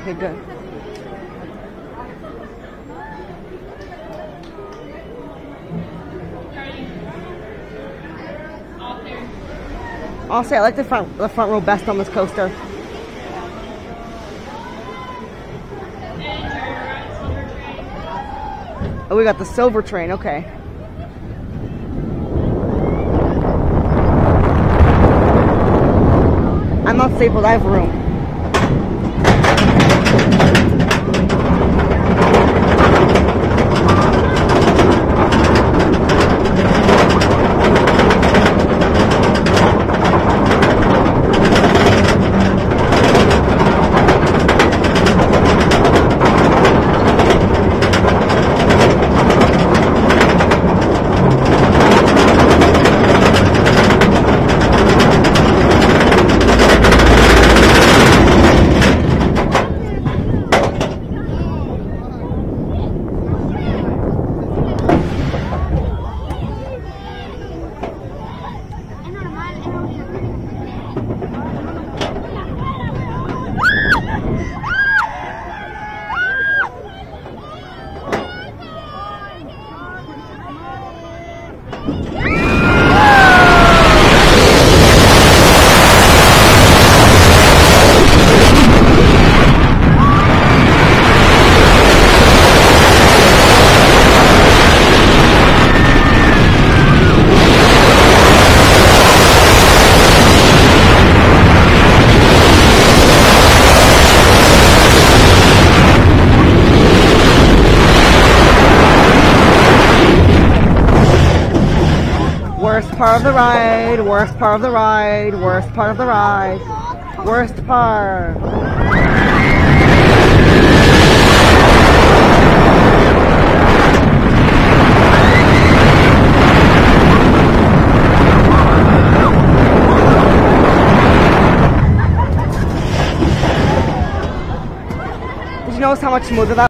Okay, good. I'll say I like the front row best on this coaster. Oh, we got the silver train, okay. I'm not stapled, I have room. Worst part of the ride, worst part of the ride, worst part of the ride, worst part. Did you notice how much smoother that